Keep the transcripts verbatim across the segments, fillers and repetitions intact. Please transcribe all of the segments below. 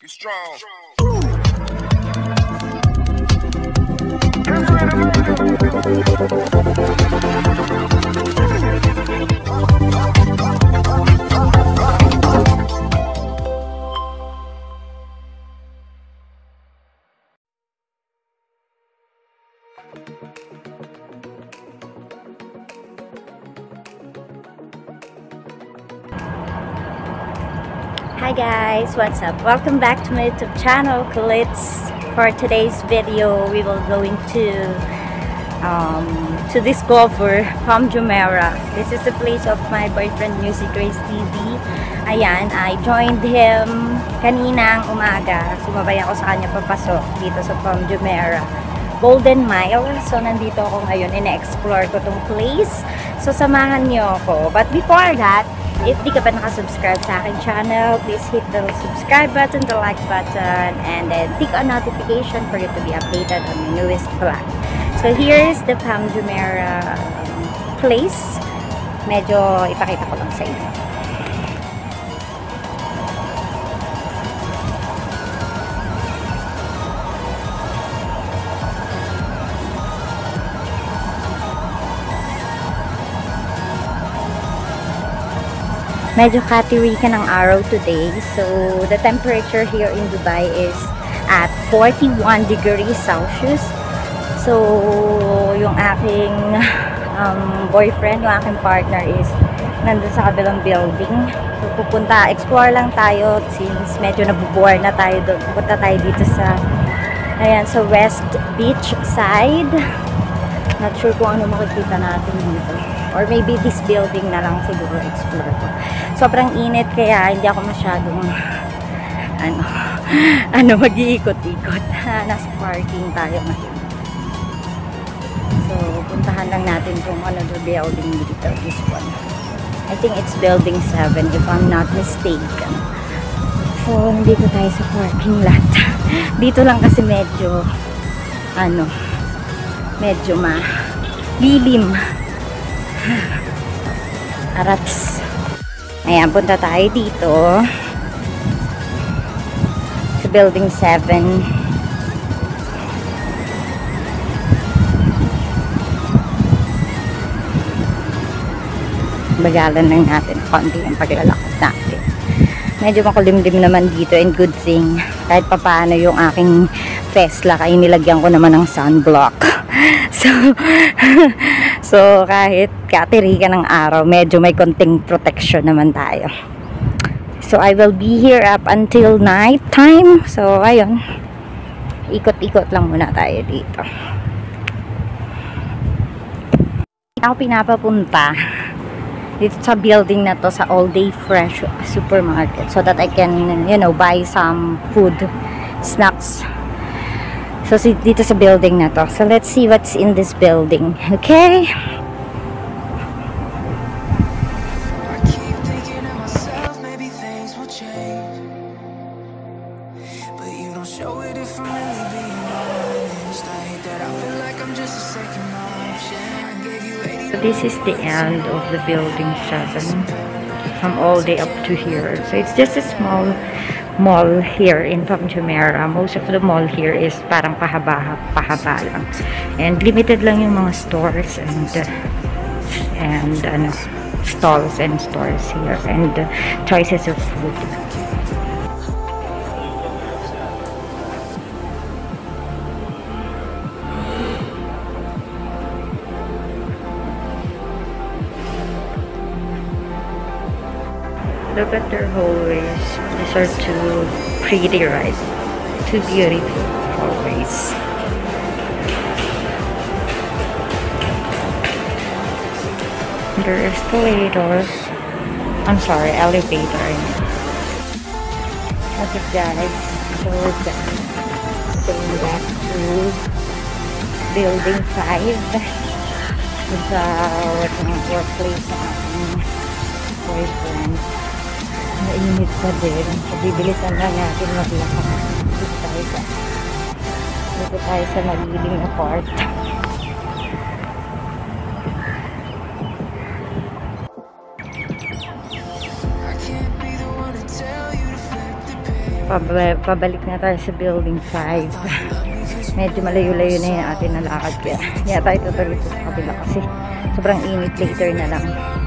Be strong. Hi guys, what's up? Welcome back to my YouTube channel, Kulits. For today's video, we will going to um, to discover Palm Jumeirah. This is the place of my boyfriend Music Grace T V. Ayan, I joined him kaninang umaga. Sumabay ako sa kanya papasok dito sa Palm Jumeirah Golden Mile. So nandito ako ngayon, ina-explore ko tong place. So samahan niyo ako. But before that, if di ka pa nakasubscribe sa aking channel, please hit the subscribe button, the like button, and then tick on notification for you to be updated on my newest vlog. So here's the Palm Jumeirah place. Medyo ipakita ko lang sa inyo. Medyo katirikan ng araw today. So, the temperature here in Dubai is at forty-one degrees Celsius. So, yung aking um, boyfriend, yung aking partner is nandun sa kabilang building. So, pupunta, explore lang tayo since medyo nabubore na tayo doon. Pupunta tayo dito sa, ayan, sa West Beach side. Not sure kung ano makikita natin dito. Or maybe this building na lang siguro explore ko. Sobrang init kaya hindi ako masyadong ano, ano mag-iikot-ikot. Nasa parking tayo ngayon. So, puntahan lang natin kung ano the building dito. This one. I think it's building seven if I'm not mistaken. So, nandito tayo sa parking lot. Dito lang kasi medyo ano, medyo ma lilim. Arats. Ayan, punta tayo dito sa building seven. Bagalan lang natin konti ang paglalakad natin. Medyo makulimlim naman dito, and good thing kahit papaano yung aking Tesla ay nilagyan ko naman ng sunblock. So, so kahit katirikan ng araw, medyo may konting protection naman tayo. So, I will be here up until night time. So, ayun. Ikot-ikot lang muna tayo dito. Ako pinapapunta dito sa building na to sa All Day Fresh supermarket so that I can, you know, buy some food, snacks. So, dito sa building na to. So, let's see what's in this building. Okay? I keep thinking of myself, maybe things will change. But you don't show it if I'm really being honest. I hate that I feel like I'm just a second option. I gave you eighty. So, this is the end of the building seven. From all day up to here. So, it's just a small mall here in Palm Jumeirah. Most of the mall here is parang pahaba, pahaba lang. And limited lang yung mga stores and uh, and ano, stalls and stores here and uh, choices of food. Look at their hallways. These are too pretty, right? Too beautiful hallways. Their escalators. I'm sorry, elevator. Okay guys, so we're back. Going back to building five. Sa workplace ng aking boyfriend. Mainit pa din. So, bibilisan lang natin maglakad. Dito tayo sa dito tayo sa malilim na part. Pab- pabalik na tayo sa building five. Medyo malayo-layo na yung atin na lakad. Kaya, kaya tayo tutuloy sa kabila kasi sobrang init. Later na lang.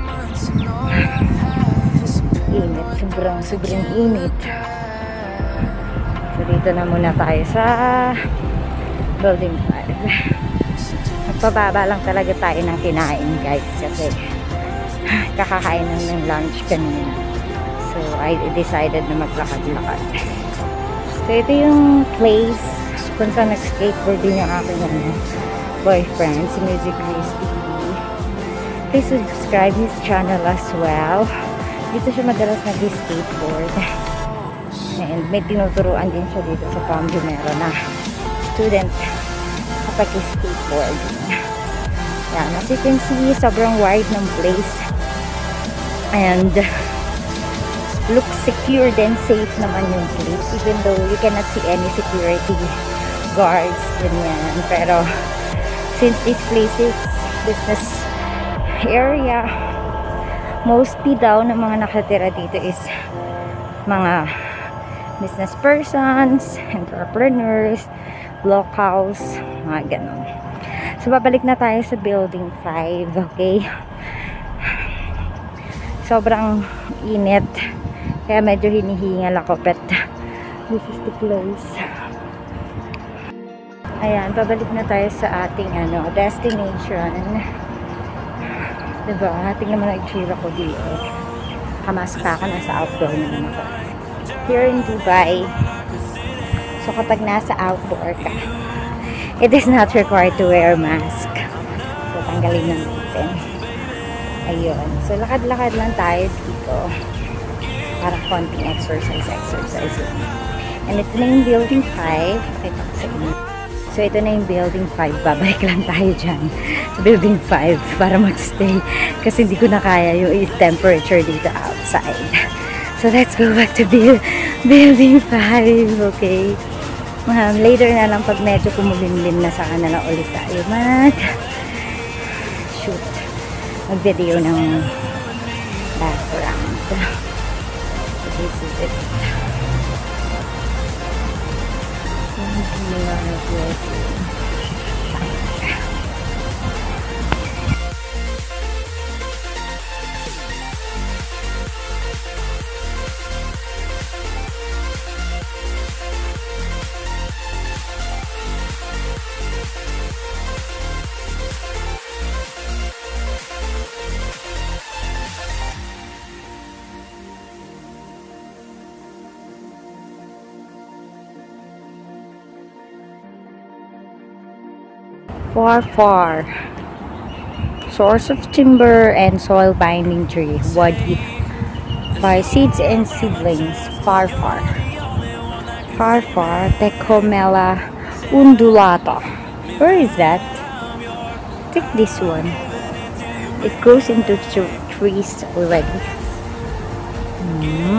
Init. Sobrang, sobrang init. So, dito na muna tayo sa building five. Magpababa lang talaga tayo ng kinain, guys. Kasi kakakain lang ng lunch kanina. So, I decided na maglakad-lakad. So, ito yung place kung saan nag-skateboard din yung aking ano, boyfriend, si Music Grace T V. Please subscribe his channel as well. Dito siya madalas nag-skateboard. And may tinuturuan din siya dito sa Palm Jumeirah na student kapag skateboard. Yan, as you can see, sobrang wide ng place. And looks secure then safe naman yung place, even though you cannot see any security guards ganyan. Pero since this place is business area, mostly daw ng mga nakatira dito is mga business persons, entrepreneurs, locals, mga ganon. So babalik na tayo sa building five. Okay, sobrang init kaya medyo hinihingal ako, but this is the place. Ayan, pabalik na tayo sa ating ano, destination. Diba? Tingnan mo na itsura ko dito. Kamas pa ako, nasa outdoor naman ako. Here in Dubai, so kapag nasa outdoor ka, it is not required to wear mask. So tanggalin na natin. Ayun. So lakad-lakad lang tayo dito. Para konting exercise, exercise lang. And ito na yung building five. Pakita ko sa inyo. So, ito na yung building five. Babalik lang tayo dyan sa building five para magstay. Kasi hindi ko na kaya yung temperature dito outside. So, let's go back to building five. Okay? Um, later na lang pag medyo kumulimlim na, saka na lang ulit tayo mag shoot. Mag-video ng background. This is it. Far, far. Source of timber and soil binding tree. Wadi. By seeds and seedlings. Far, far. Far, far. Tecomella undulata. Where is that? I think this one. It grows into trees already. Mm.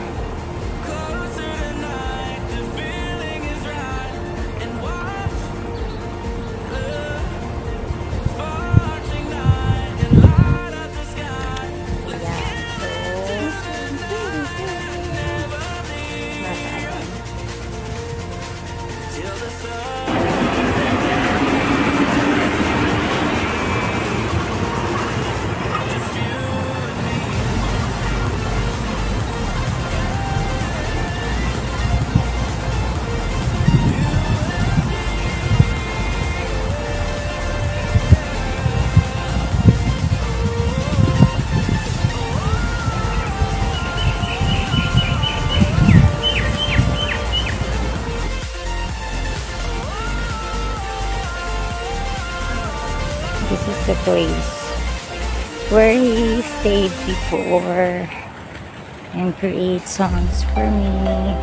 This is the place where he stayed before and create songs for me.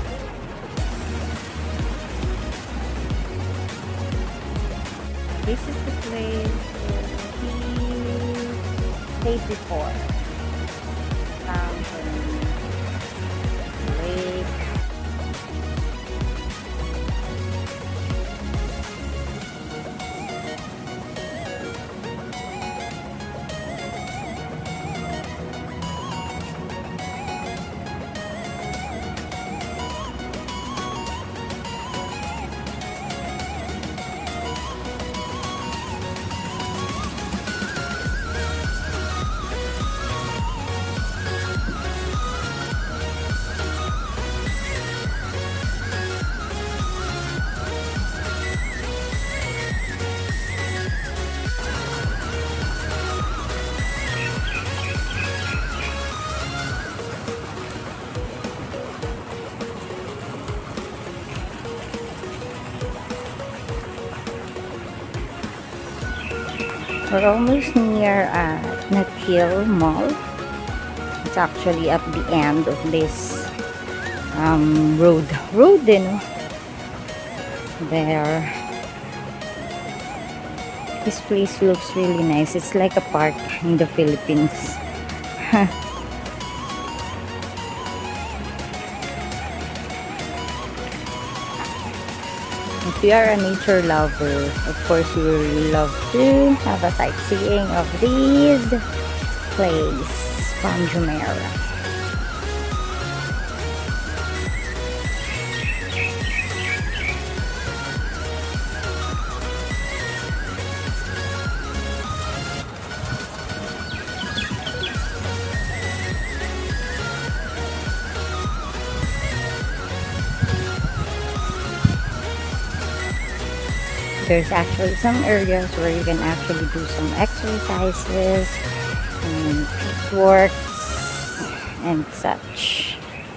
This is place we stayed before. Mountain, lake. We're almost near uh, Nakheel Mall. It's actually at the end of this um, road. Road, you know. There. This place looks really nice. It's like a park in the Philippines. If you are a nature lover, of course you will love to have a sightseeing of this place, Palm Jumeirah. There's actually some areas where you can actually do some exercises and works and such.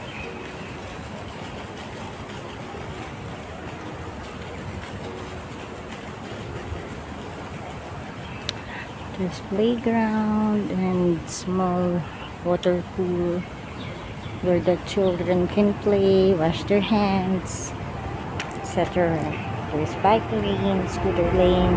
There's playground and small water pool where the children can play, wash their hands, et cetera. There's bike lane, scooter lane.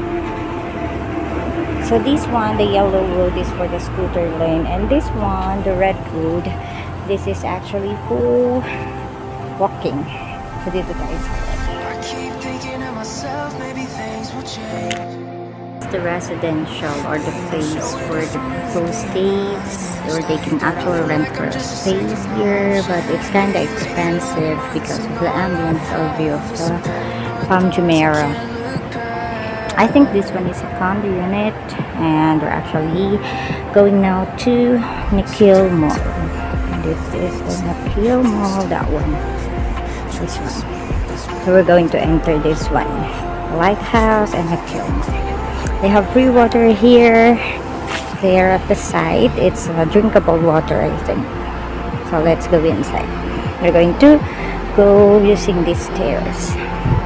So this one, the yellow road, is for the scooter lane, and this one, the red road, this is actually for walking. So dito guys. I keep thinking to myself, maybe things will change. The residential or the place where the people stays, or they can actually rent for a space here, but it's kind of expensive because of the ambience or view of the Palm Jumeirah. I think this one is a condo unit, and we're actually going now to Nakheel Mall. This is the Nakheel Mall, that one. This one. So we're going to enter this one. Lighthouse and Nakheel Mall. They have free water here. There at the side, it's uh, drinkable water, I think. So let's go inside. We're going to go using these stairs.